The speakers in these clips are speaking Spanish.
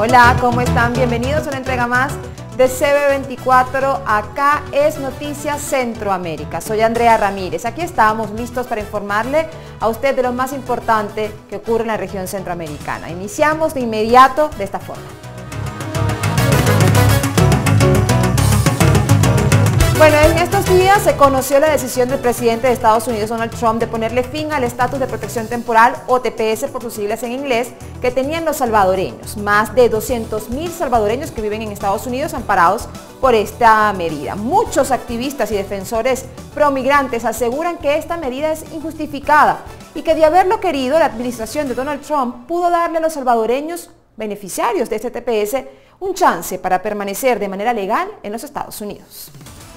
Hola, ¿cómo están? Bienvenidos a una entrega más de CB24. Acá es Noticias Centroamérica. Soy Andrea Ramírez. Aquí estamos listos para informarle a usted de lo más importante que ocurre en la región centroamericana. Iniciamos de inmediato de esta forma. Bueno, en estos días se conoció la decisión del presidente de Estados Unidos, Donald Trump, de ponerle fin al estatus de protección temporal, o TPS por sus siglas en inglés, que tenían los salvadoreños. Más de 200.000 salvadoreños que viven en Estados Unidos amparados por esta medida. Muchos activistas y defensores promigrantes aseguran que esta medida es injustificada y que de haberlo querido, la administración de Donald Trump pudo darle a los salvadoreños beneficiarios de este TPS un chance para permanecer de manera legal en los Estados Unidos.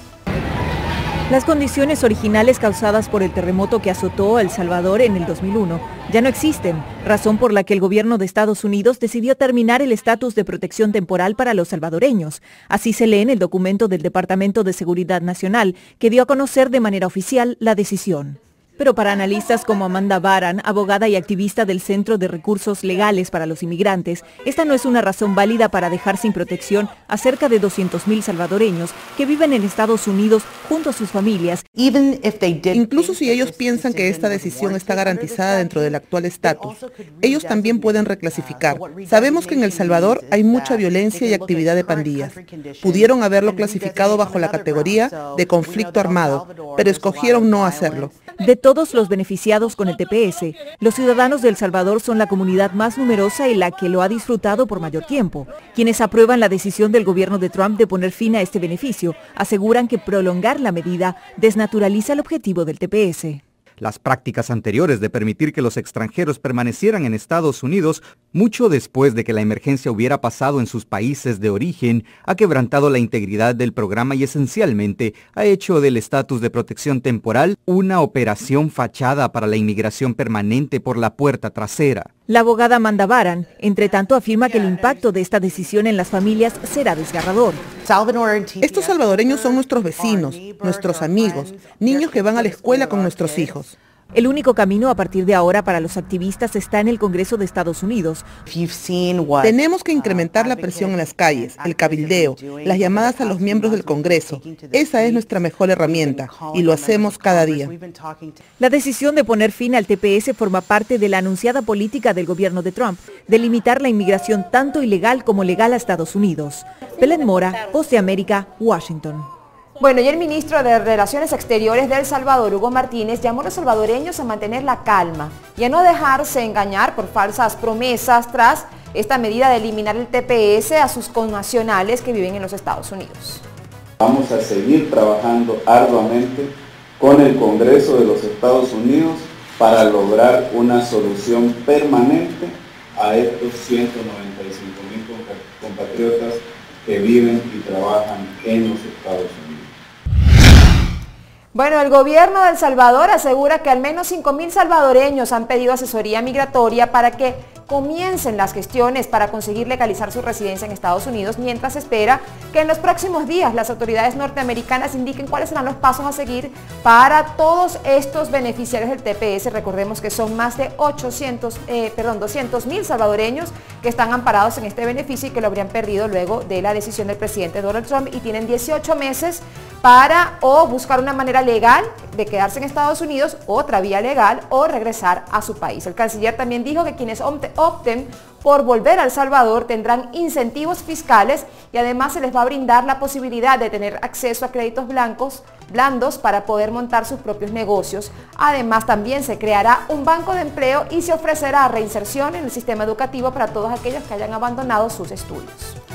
Las condiciones originales causadas por el terremoto que azotó a El Salvador en el 2001 ya no existen, razón por la que el gobierno de Estados Unidos decidió terminar el estatus de protección temporal para los salvadoreños. Así se lee en el documento del Departamento de Seguridad Nacional, que dio a conocer de manera oficial la decisión. Pero para analistas como Amanda Baran, abogada y activista del Centro de Recursos Legales para los Inmigrantes, esta no es una razón válida para dejar sin protección a cerca de 200.000 salvadoreños que viven en Estados Unidos junto a sus familias. Incluso si ellos piensan que esta decisión está garantizada dentro del actual estatus, ellos también pueden reclasificar. Sabemos que en El Salvador hay mucha violencia y actividad de pandillas. Pudieron haberlo clasificado bajo la categoría de conflicto armado, pero escogieron no hacerlo. De todos los beneficiados con el TPS, los ciudadanos de El Salvador son la comunidad más numerosa y la que lo ha disfrutado por mayor tiempo. Quienes aprueban la decisión del gobierno de Trump de poner fin a este beneficio aseguran que prolongar la medida desnaturaliza el objetivo del TPS. Las prácticas anteriores de permitir que los extranjeros permanecieran en Estados Unidos, mucho después de que la emergencia hubiera pasado en sus países de origen, ha quebrantado la integridad del programa y esencialmente ha hecho del estatus de protección temporal una operación fachada para la inmigración permanente por la puerta trasera. La abogada Amanda Baran, entre tanto, afirma que el impacto de esta decisión en las familias será desgarrador. Estos salvadoreños son nuestros vecinos, nuestros amigos, niños que van a la escuela con nuestros hijos. El único camino a partir de ahora para los activistas está en el Congreso de Estados Unidos. Tenemos que incrementar la presión en las calles, el cabildeo, las llamadas a los miembros del Congreso. Esa es nuestra mejor herramienta y lo hacemos cada día. La decisión de poner fin al TPS forma parte de la anunciada política del gobierno de Trump de limitar la inmigración tanto ilegal como legal a Estados Unidos. Belén Mora, Voz de América, Washington. Bueno, y el ministro de Relaciones Exteriores de El Salvador, Hugo Martínez, llamó a los salvadoreños a mantener la calma y a no dejarse engañar por falsas promesas tras esta medida de eliminar el TPS a sus connacionales que viven en los Estados Unidos. Vamos a seguir trabajando arduamente con el Congreso de los Estados Unidos para lograr una solución permanente a estos 195.000 compatriotas que viven y trabajan en los Estados Unidos. Bueno, el gobierno de El Salvador asegura que al menos 5.000 salvadoreños han pedido asesoría migratoria para que comiencen las gestiones para conseguir legalizar su residencia en Estados Unidos, mientras espera que en los próximos días las autoridades norteamericanas indiquen cuáles serán los pasos a seguir para todos estos beneficiarios del TPS. Recordemos que son más de 200.000 salvadoreños que están amparados en este beneficio y que lo habrían perdido luego de la decisión del presidente Donald Trump, y tienen 18 meses para o buscar una manera legal de quedarse en Estados Unidos, otra vía legal, o regresar a su país. El canciller también dijo que quienes opten por volver a El Salvador tendrán incentivos fiscales y además se les va a brindar la posibilidad de tener acceso a créditos blandos para poder montar sus propios negocios. Además, también se creará un banco de empleo y se ofrecerá reinserción en el sistema educativo para todos aquellos que hayan abandonado sus estudios.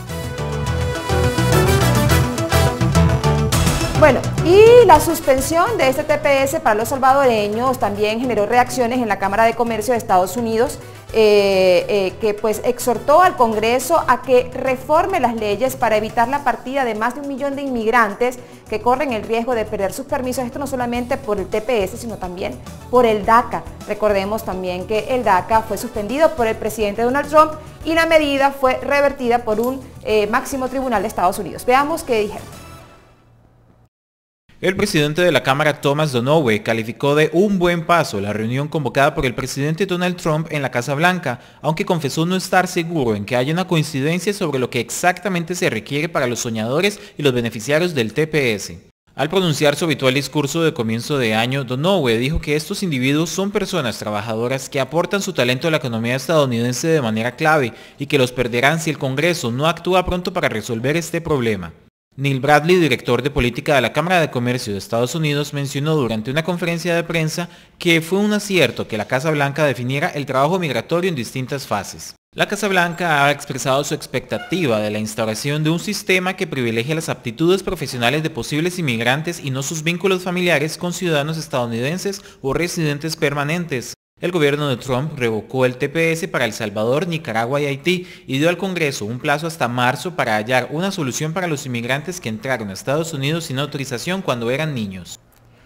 Bueno, y la suspensión de este TPS para los salvadoreños también generó reacciones en la Cámara de Comercio de Estados Unidos, que pues exhortó al Congreso a que reforme las leyes para evitar la partida de más de 1 millón de inmigrantes que corren el riesgo de perder sus permisos. Esto no solamente por el TPS, sino también por el DACA. Recordemos también que el DACA fue suspendido por el presidente Donald Trump y la medida fue revertida por un máximo tribunal de Estados Unidos. Veamos qué dijeron. El presidente de la Cámara, Thomas Donohue, calificó de un buen paso la reunión convocada por el presidente Donald Trump en la Casa Blanca, aunque confesó no estar seguro en que haya una coincidencia sobre lo que exactamente se requiere para los soñadores y los beneficiarios del TPS. Al pronunciar su habitual discurso de comienzo de año, Donohue dijo que estos individuos son personas trabajadoras que aportan su talento a la economía estadounidense de manera clave y que los perderán si el Congreso no actúa pronto para resolver este problema. Neil Bradley, director de política de la Cámara de Comercio de Estados Unidos, mencionó durante una conferencia de prensa que fue un acierto que la Casa Blanca definiera el trabajo migratorio en distintas fases. La Casa Blanca ha expresado su expectativa de la instauración de un sistema que privilegie las aptitudes profesionales de posibles inmigrantes y no sus vínculos familiares con ciudadanos estadounidenses o residentes permanentes. El gobierno de Trump revocó el TPS para El Salvador, Nicaragua y Haití y dio al Congreso un plazo hasta marzo para hallar una solución para los inmigrantes que entraron a Estados Unidos sin autorización cuando eran niños.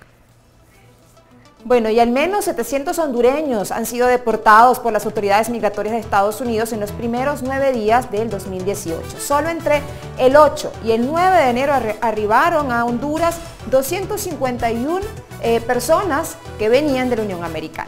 Bueno, y al menos 700 hondureños han sido deportados por las autoridades migratorias de Estados Unidos en los primeros 9 días del 2018. Solo entre el 8 y el 9 de enero arribaron a Honduras 251 personas que venían de la Unión Americana.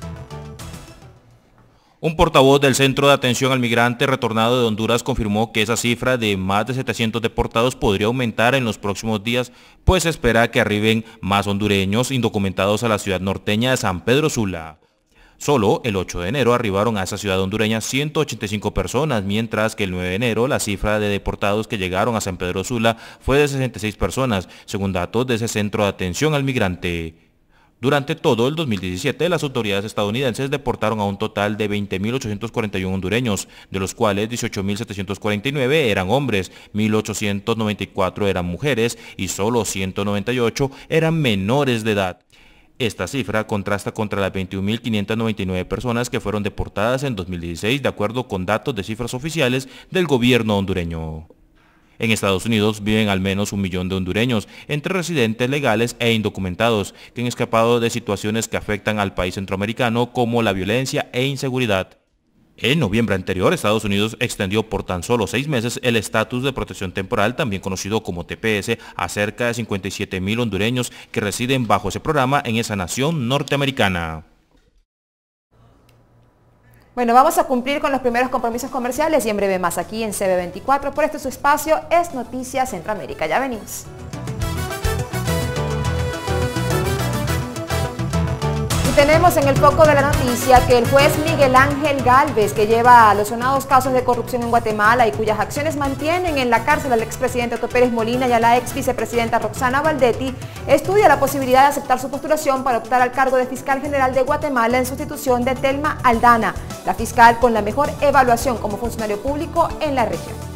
Un portavoz del Centro de Atención al Migrante Retornado de Honduras confirmó que esa cifra de más de 700 deportados podría aumentar en los próximos días, pues se espera que arriben más hondureños indocumentados a la ciudad norteña de San Pedro Sula. Solo el 8 de enero arribaron a esa ciudad hondureña 185 personas, mientras que el 9 de enero la cifra de deportados que llegaron a San Pedro Sula fue de 66 personas, según datos de ese Centro de Atención al Migrante. Durante todo el 2017, las autoridades estadounidenses deportaron a un total de 20.841 hondureños, de los cuales 18.749 eran hombres, 1.894 eran mujeres y solo 198 eran menores de edad. Esta cifra contrasta contra las 21.599 personas que fueron deportadas en 2016, de acuerdo con datos de cifras oficiales del gobierno hondureño. En Estados Unidos viven al menos 1 millón de hondureños, entre residentes legales e indocumentados, que han escapado de situaciones que afectan al país centroamericano como la violencia e inseguridad. En noviembre anterior, Estados Unidos extendió por tan solo 6 meses el estatus de protección temporal, también conocido como TPS, a cerca de 57.000 hondureños que residen bajo ese programa en esa nación norteamericana. Bueno, vamos a cumplir con los primeros compromisos comerciales y en breve más aquí en CB24. Por su espacio es Noticias Centroamérica. Ya venimos. Y tenemos en el foco de la noticia que el juez Miguel Ángel Gálvez, que lleva los sonados casos de corrupción en Guatemala y cuyas acciones mantienen en la cárcel al expresidente Otto Pérez Molina y a la ex vicepresidenta Roxana Valdetti, estudia la posibilidad de aceptar su postulación para optar al cargo de fiscal general de Guatemala en sustitución de Telma Aldana, la fiscal con la mejor evaluación como funcionario público en la región.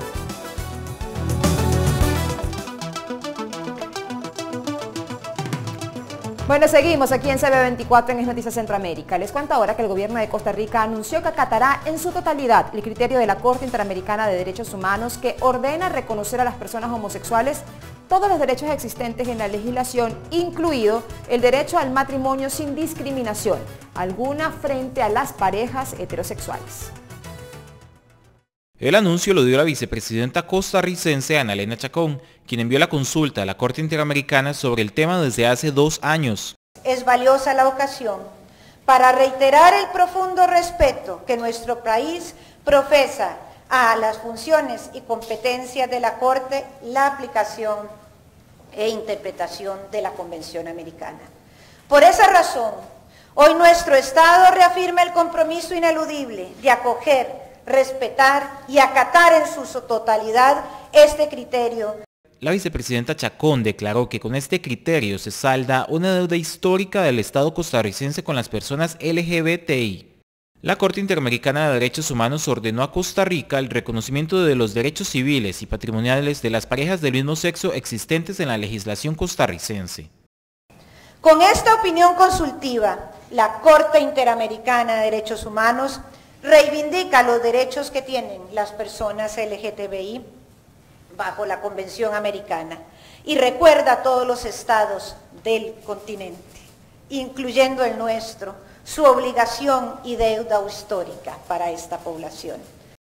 Bueno, seguimos aquí en CB24 en Noticias Centroamérica. Les cuento ahora que el gobierno de Costa Rica anunció que acatará en su totalidad el criterio de la Corte Interamericana de Derechos Humanos que ordena reconocer a las personas homosexuales todos los derechos existentes en la legislación, incluido el derecho al matrimonio sin discriminación alguna frente a las parejas heterosexuales. El anuncio lo dio la vicepresidenta costarricense Ana Elena Chacón, quien envió la consulta a la Corte Interamericana sobre el tema desde hace 2 años. Es valiosa la ocasión para reiterar el profundo respeto que nuestro país profesa a las funciones y competencias de la Corte, la aplicación e interpretación de la Convención Americana. Por esa razón, hoy nuestro Estado reafirma el compromiso ineludible de acoger, respetar y acatar en su totalidad este criterio. La vicepresidenta Chacón declaró que con este criterio se salda una deuda histórica del Estado costarricense con las personas LGBTI. La Corte Interamericana de Derechos Humanos ordenó a Costa Rica el reconocimiento de los derechos civiles y patrimoniales de las parejas del mismo sexo existentes en la legislación costarricense. Con esta opinión consultiva, la Corte Interamericana de Derechos Humanos reivindica los derechos que tienen las personas LGTBI bajo la Convención Americana y recuerda a todos los estados del continente, incluyendo el nuestro, su obligación y deuda histórica para esta población.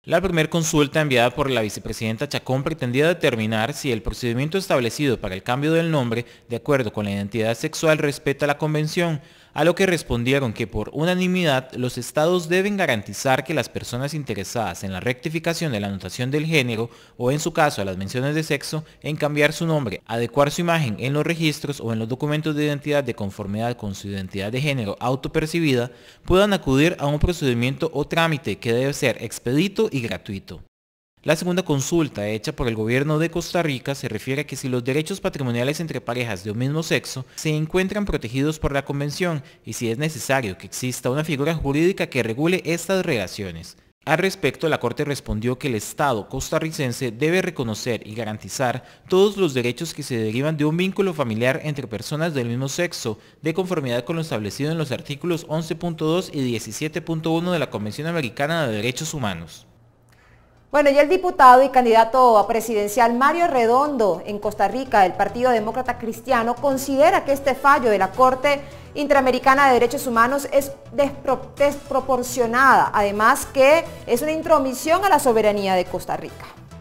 La primera consulta enviada por la vicepresidenta Chacón pretendía determinar si el procedimiento establecido para el cambio del nombre, de acuerdo con la identidad sexual, respeta la convención, a lo que respondieron que por unanimidad los estados deben garantizar que las personas interesadas en la rectificación de la anotación del género o en su caso a las menciones de sexo, en cambiar su nombre, adecuar su imagen en los registros o en los documentos de identidad de conformidad con su identidad de género autopercibida, puedan acudir a un procedimiento o trámite que debe ser expedito y gratuito. La segunda consulta hecha por el gobierno de Costa Rica se refiere a que si los derechos patrimoniales entre parejas de un mismo sexo se encuentran protegidos por la convención y si es necesario que exista una figura jurídica que regule estas relaciones. Al respecto, la Corte respondió que el Estado costarricense debe reconocer y garantizar todos los derechos que se derivan de un vínculo familiar entre personas del mismo sexo, de conformidad con lo establecido en los artículos 11.2 y 17.1 de la Convención Americana de Derechos Humanos. Bueno, y el diputado y candidato a presidencial Mario Redondo en Costa Rica del Partido Demócrata Cristiano considera que este fallo de la Corte Interamericana de Derechos Humanos es desproporcionada, además que es una intromisión a la soberanía de Costa Rica.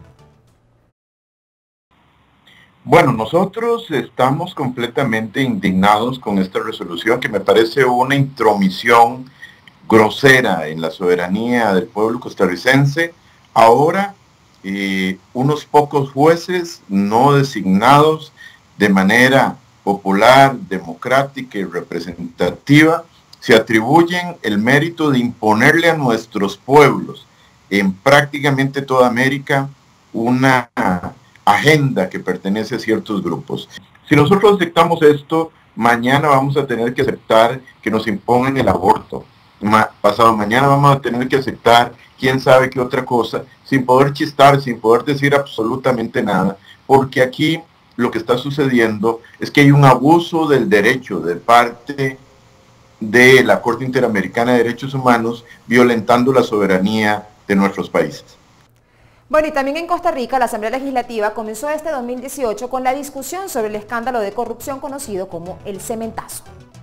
Bueno, nosotros estamos completamente indignados con esta resolución que me parece una intromisión grosera en la soberanía del pueblo costarricense. Ahora, unos pocos jueces no designados de manera popular, democrática y representativa se atribuyen el mérito de imponerle a nuestros pueblos en prácticamente toda América una agenda que pertenece a ciertos grupos. Si nosotros aceptamos esto, mañana vamos a tener que aceptar que nos impongan el aborto. Pasado mañana vamos a tener que aceptar quién sabe qué otra cosa, sin poder chistar, sin poder decir absolutamente nada, porque aquí lo que está sucediendo es que hay un abuso del derecho de parte de la Corte Interamericana de Derechos Humanos, violentando la soberanía de nuestros países. Bueno, y también en Costa Rica, la Asamblea Legislativa comenzó este 2018 con la discusión sobre el escándalo de corrupción conocido como el cementazo.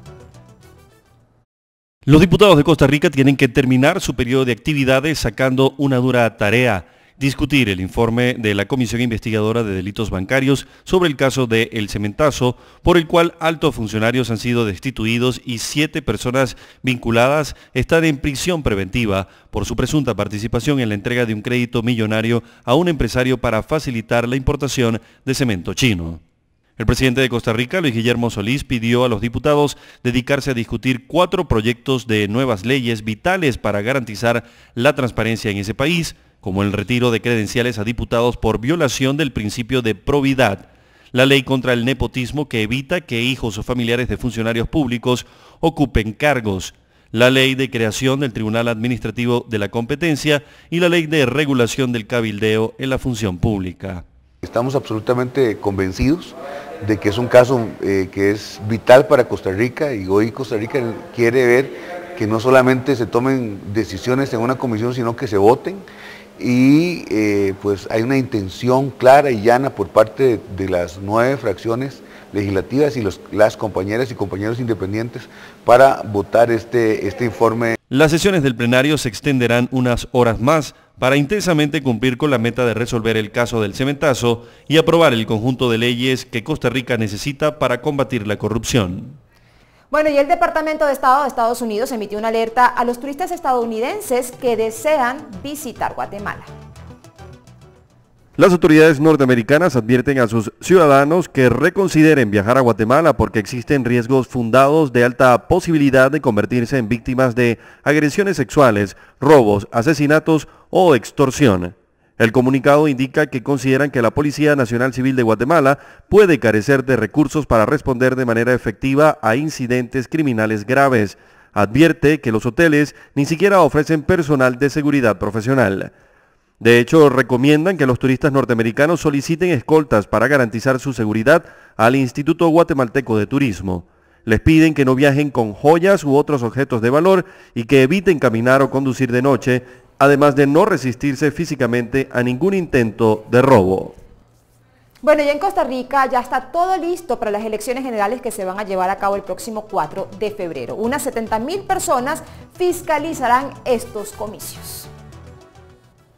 Los diputados de Costa Rica tienen que terminar su periodo de actividades sacando una dura tarea: discutir el informe de la Comisión Investigadora de Delitos Bancarios sobre el caso de El Cementazo, por el cual altos funcionarios han sido destituidos y 7 personas vinculadas están en prisión preventiva por su presunta participación en la entrega de un crédito millonario a un empresario para facilitar la importación de cemento chino. El presidente de Costa Rica, Luis Guillermo Solís, pidió a los diputados dedicarse a discutir 4 proyectos de nuevas leyes vitales para garantizar la transparencia en ese país, como el retiro de credenciales a diputados por violación del principio de probidad, la ley contra el nepotismo que evita que hijos o familiares de funcionarios públicos ocupen cargos, la ley de creación del Tribunal Administrativo de la Competencia y la ley de regulación del cabildeo en la función pública. Estamos absolutamente convencidos de que es un caso que es vital para Costa Rica, y hoy Costa Rica quiere ver que no solamente se tomen decisiones en una comisión, sino que se voten, y pues hay una intención clara y llana por parte de las 9 fracciones legislativas y las compañeras y compañeros independientes para votar este informe. Las sesiones del plenario se extenderán unas horas más para intensamente cumplir con la meta de resolver el caso del cementazo y aprobar el conjunto de leyes que Costa Rica necesita para combatir la corrupción. Bueno, y el Departamento de Estado de Estados Unidos emitió una alerta a los turistas estadounidenses que desean visitar Guatemala. Las autoridades norteamericanas advierten a sus ciudadanos que reconsideren viajar a Guatemala porque existen riesgos fundados de alta posibilidad de convertirse en víctimas de agresiones sexuales, robos, asesinatos o extorsión. El comunicado indica que consideran que la Policía Nacional Civil de Guatemala puede carecer de recursos para responder de manera efectiva a incidentes criminales graves. Advierte que los hoteles ni siquiera ofrecen personal de seguridad profesional. De hecho, recomiendan que los turistas norteamericanos soliciten escoltas para garantizar su seguridad al Instituto Guatemalteco de Turismo. Les piden que no viajen con joyas u otros objetos de valor y que eviten caminar o conducir de noche, además de no resistirse físicamente a ningún intento de robo. Bueno, y en Costa Rica ya está todo listo para las elecciones generales que se van a llevar a cabo el próximo 4 de febrero. Unas 70.000 personas fiscalizarán estos comicios.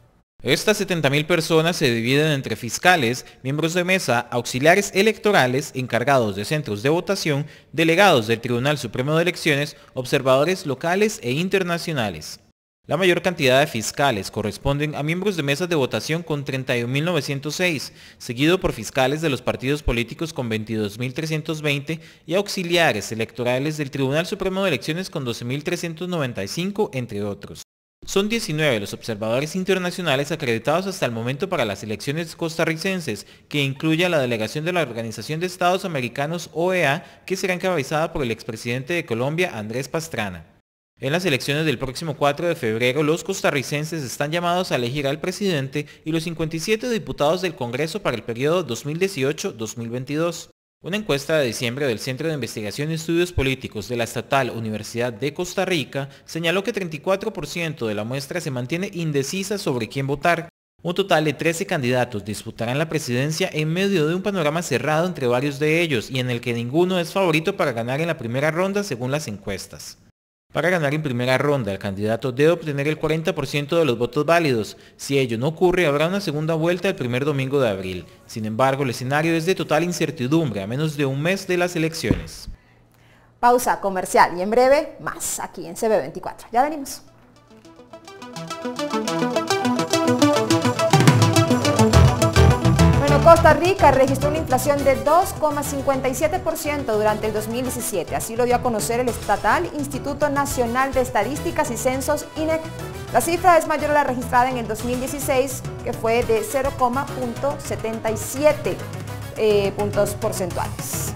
Estas 70.000 personas se dividen entre fiscales, miembros de mesa, auxiliares electorales, encargados de centros de votación, delegados del Tribunal Supremo de Elecciones, observadores locales e internacionales. La mayor cantidad de fiscales corresponden a miembros de mesas de votación con 31.906, seguido por fiscales de los partidos políticos con 22.320 y auxiliares electorales del Tribunal Supremo de Elecciones con 12.395, entre otros. Son 19 los observadores internacionales acreditados hasta el momento para las elecciones costarricenses, que incluye a la delegación de la Organización de Estados Americanos OEA, que será encabezada por el expresidente de Colombia, Andrés Pastrana. En las elecciones del próximo 4 de febrero, los costarricenses están llamados a elegir al presidente y los 57 diputados del Congreso para el periodo 2018-2022. Una encuesta de diciembre del Centro de Investigación y Estudios Políticos de la Estatal Universidad de Costa Rica señaló que 34% de la muestra se mantiene indecisa sobre quién votar. Un total de 13 candidatos disputarán la presidencia en medio de un panorama cerrado entre varios de ellos y en el que ninguno es favorito para ganar en la primera ronda según las encuestas. Para ganar en primera ronda, el candidato debe obtener el 40% de los votos válidos. Si ello no ocurre, habrá una segunda vuelta el primer domingo de abril. Sin embargo, el escenario es de total incertidumbre a menos de un mes de las elecciones. Pausa comercial y en breve más aquí en CB24. Ya venimos. Costa Rica registró una inflación de 2,57% durante el 2017, así lo dio a conocer el estatal Instituto Nacional de Estadísticas y Censos, INEC. La cifra es mayor a la registrada en el 2016, que fue de 0,77 puntos porcentuales.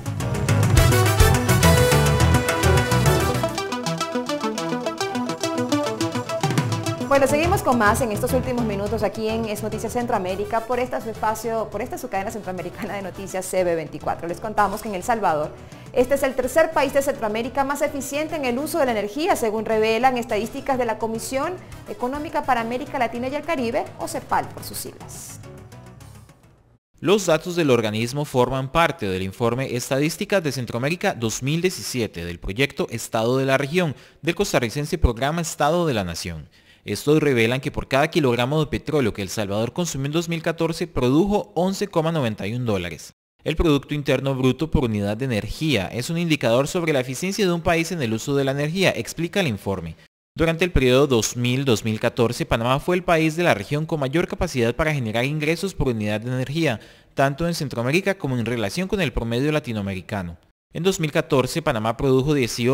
Bueno, seguimos con más en estos últimos minutos aquí en Es Noticias Centroamérica por esta su cadena centroamericana de noticias CB24. Les contamos que en El Salvador, este es el tercer país de Centroamérica más eficiente en el uso de la energía, según revelan estadísticas de la Comisión Económica para América Latina y el Caribe, o CEPAL por sus siglas. Los datos del organismo forman parte del informe Estadísticas de Centroamérica 2017 del proyecto Estado de la Región del costarricense Programa Estado de la Nación. Estos revelan que por cada kilogramo de petróleo que El Salvador consumió en 2014 produjo $11,91. El Producto Interno Bruto por unidad de energía es un indicador sobre la eficiencia de un país en el uso de la energía, explica el informe. Durante el periodo 2000-2014, Panamá fue el país de la región con mayor capacidad para generar ingresos por unidad de energía, tanto en Centroamérica como en relación con el promedio latinoamericano. En 2014, Panamá produjo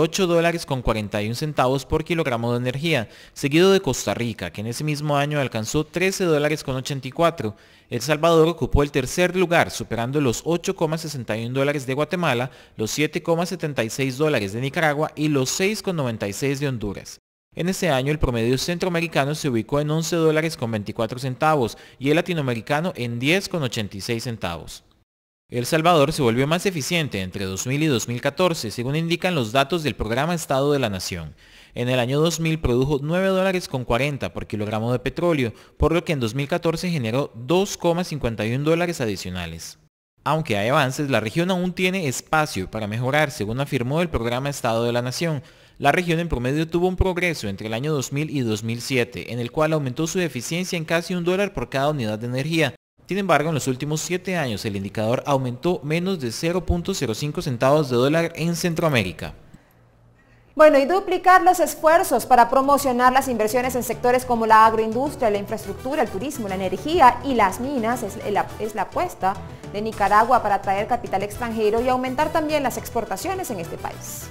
$18.41 por kilogramo de energía, seguido de Costa Rica, que en ese mismo año alcanzó $13.84. El Salvador ocupó el tercer lugar, superando los $8,61 de Guatemala, los $7,76 de Nicaragua y los $6,96 de Honduras. En ese año el promedio centroamericano se ubicó en $11.24 y el latinoamericano en $10,86. El Salvador se volvió más eficiente entre 2000 y 2014, según indican los datos del Programa Estado de la Nación. En el año 2000 produjo $9.40 por kilogramo de petróleo, por lo que en 2014 generó $2,51 adicionales. Aunque hay avances, la región aún tiene espacio para mejorar, según afirmó el Programa Estado de la Nación. La región en promedio tuvo un progreso entre el año 2000 y 2007, en el cual aumentó su eficiencia en casi $1 por cada unidad de energía. Sin embargo, en los últimos 7 años el indicador aumentó menos de 0.05 centavos de dólar en Centroamérica. Bueno, y duplicar los esfuerzos para promocionar las inversiones en sectores como la agroindustria, la infraestructura, el turismo, la energía y las minas es la apuesta de Nicaragua para atraer capital extranjero y aumentar también las exportaciones en este país.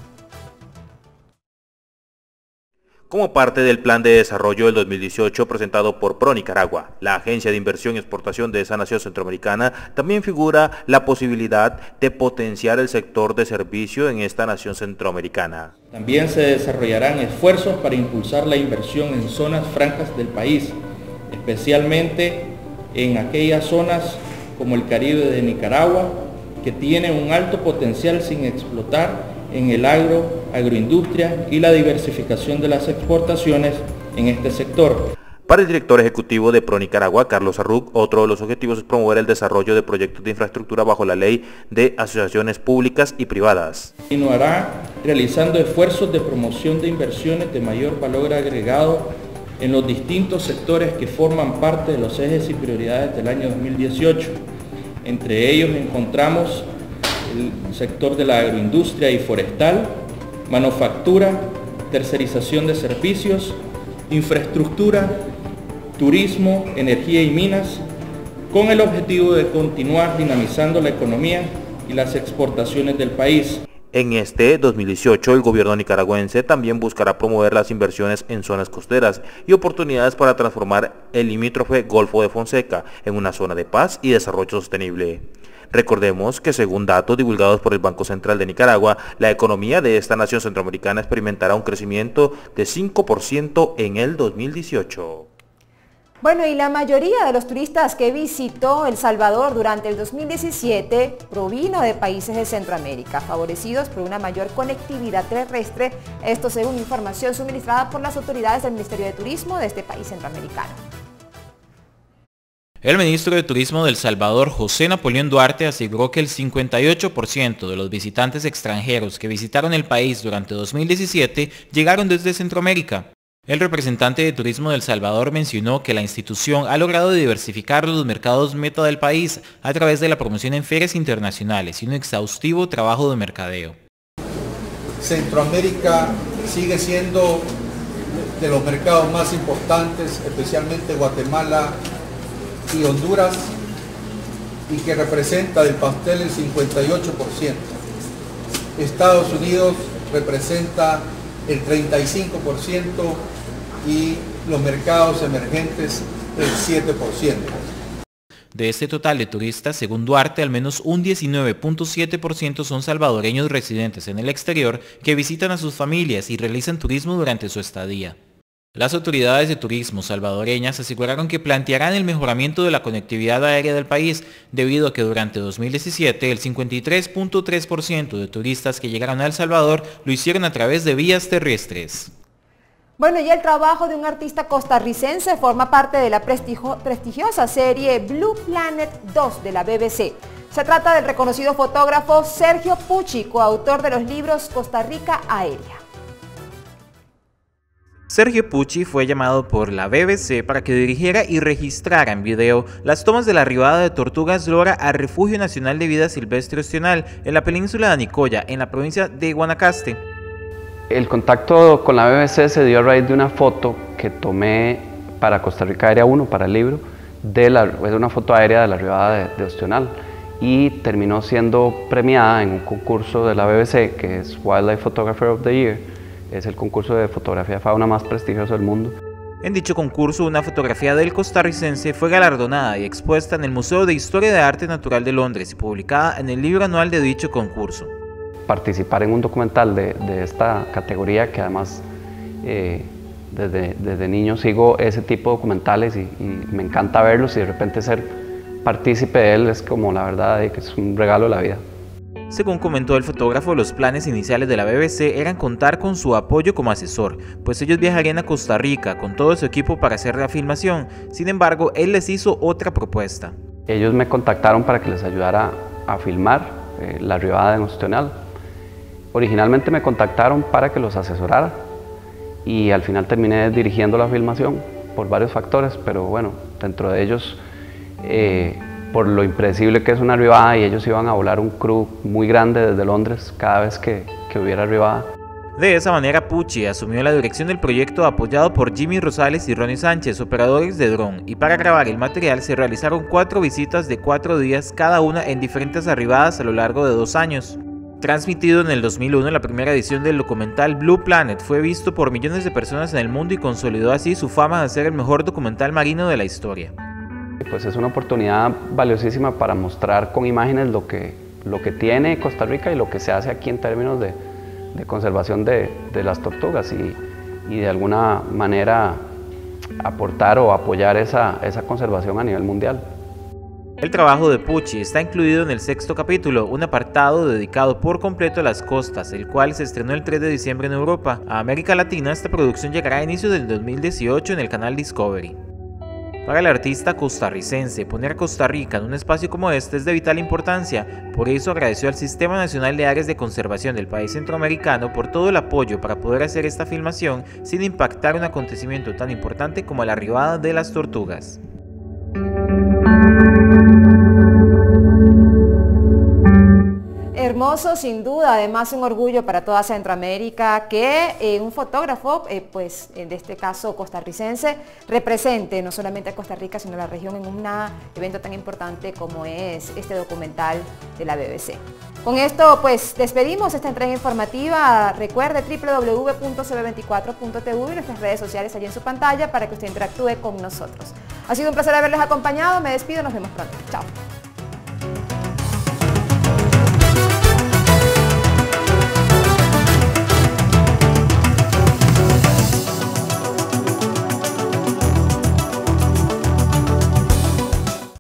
Como parte del Plan de Desarrollo del 2018 presentado por ProNicaragua, la Agencia de Inversión y Exportación de esa nación centroamericana, también figura la posibilidad de potenciar el sector de servicio en esta nación centroamericana. También se desarrollarán esfuerzos para impulsar la inversión en zonas francas del país, especialmente en aquellas zonas como el Caribe de Nicaragua, que tienen un alto potencial sin explotar en el agroindustria y la diversificación de las exportaciones en este sector. Para el director ejecutivo de ProNicaragua, Carlos Arruc, otro de los objetivos es promover el desarrollo de proyectos de infraestructura bajo la ley de asociaciones públicas y privadas. Continuará realizando esfuerzos de promoción de inversiones de mayor valor agregado en los distintos sectores que forman parte de los ejes y prioridades del año 2018. Entre ellos encontramos el sector de la agroindustria y forestal, manufactura, tercerización de servicios, infraestructura, turismo, energía y minas, con el objetivo de continuar dinamizando la economía y las exportaciones del país. En este 2018, el gobierno nicaragüense también buscará promover las inversiones en zonas costeras y oportunidades para transformar el limítrofe Golfo de Fonseca en una zona de paz y desarrollo sostenible. Recordemos que según datos divulgados por el Banco Central de Nicaragua, la economía de esta nación centroamericana experimentará un crecimiento de 5% en el 2018. Bueno, y la mayoría de los turistas que visitó El Salvador durante el 2017 provino de países de Centroamérica, favorecidos por una mayor conectividad terrestre, esto según información suministrada por las autoridades del Ministerio de Turismo de este país centroamericano. El ministro de Turismo de El Salvador, José Napoleón Duarte, aseguró que el 58% de los visitantes extranjeros que visitaron el país durante 2017 llegaron desde Centroamérica. El representante de Turismo de El Salvador mencionó que la institución ha logrado diversificar los mercados meta del país a través de la promoción en ferias internacionales y un exhaustivo trabajo de mercadeo. Centroamérica sigue siendo de los mercados más importantes, especialmente Guatemala y Honduras, y que representa del pastel el 58%. Estados Unidos representa el 35% y los mercados emergentes el 7%. De este total de turistas, según Duarte, al menos un 19.7% son salvadoreños residentes en el exterior que visitan a sus familias y realizan turismo durante su estadía. Las autoridades de turismo salvadoreñas aseguraron que plantearán el mejoramiento de la conectividad aérea del país, debido a que durante 2017 el 53.3% de turistas que llegaron a El Salvador lo hicieron a través de vías terrestres. Bueno, y el trabajo de un artista costarricense forma parte de la prestigiosa serie Blue Planet 2 de la BBC. Se trata del reconocido fotógrafo Sergio Pucci, coautor de los libros Costa Rica Aérea. Sergio Pucci fue llamado por la BBC para que dirigiera y registrara en video las tomas de la arribada de tortugas lora al Refugio Nacional de Vida Silvestre Ostional en la península de Nicoya, en la provincia de Guanacaste. El contacto con la BBC se dio a raíz de una foto que tomé para Costa Rica Aérea 1, para el libro, de una foto aérea de la arribada de Ostional, y terminó siendo premiada en un concurso de la BBC que es Wildlife Photographer of the Year. Es el concurso de fotografía de fauna más prestigioso del mundo. En dicho concurso, una fotografía del costarricense fue galardonada y expuesta en el Museo de Historia de Arte Natural de Londres y publicada en el libro anual de dicho concurso. Participar en un documental de esta categoría, que además desde niño sigo ese tipo de documentales y me encanta verlos, y de repente ser partícipe de él es como, la verdad, que es un regalo de la vida. Según comentó el fotógrafo, los planes iniciales de la BBC eran contar con su apoyo como asesor, pues ellos viajarían a Costa Rica con todo su equipo para hacer la filmación. Sin embargo, él les hizo otra propuesta. Ellos me contactaron para que les ayudara a filmar la arribada en Ostional. Originalmente me contactaron para que los asesorara y al final terminé dirigiendo la filmación por varios factores, pero bueno, dentro de ellos, por lo impredecible que es una arribada, y ellos iban a volar un crew muy grande desde Londres cada vez que hubiera arribada. De esa manera, Pucci asumió la dirección del proyecto apoyado por Jimmy Rosales y Ronnie Sánchez, operadores de dron, y para grabar el material se realizaron 4 visitas de 4 días cada una en diferentes arribadas a lo largo de 2 años. Transmitido en el 2001, la primera edición del documental Blue Planet fue visto por millones de personas en el mundo y consolidó así su fama de ser el mejor documental marino de la historia. Pues es una oportunidad valiosísima para mostrar con imágenes lo que tiene Costa Rica y lo que se hace aquí en términos de conservación de las tortugas y de alguna manera aportar o apoyar esa conservación a nivel mundial. El trabajo de Pucci está incluido en el 6º capítulo, un apartado dedicado por completo a las costas, el cual se estrenó el 3 de diciembre en Europa. A América Latina, esta producción llegará a inicios del 2018 en el canal Discovery. Para el artista costarricense, poner a Costa Rica en un espacio como este es de vital importancia, por eso agradeció al Sistema Nacional de Áreas de Conservación del país centroamericano por todo el apoyo para poder hacer esta filmación sin impactar un acontecimiento tan importante como la arribada de las tortugas. Hermoso, sin duda, además un orgullo para toda Centroamérica que un fotógrafo, pues en este caso costarricense, represente no solamente a Costa Rica, sino a la región en un evento tan importante como es este documental de la BBC. Con esto, pues despedimos esta entrega informativa. Recuerde www.cb24.tv y nuestras redes sociales allí en su pantalla para que usted interactúe con nosotros. Ha sido un placer haberles acompañado, me despido, nos vemos pronto. Chao.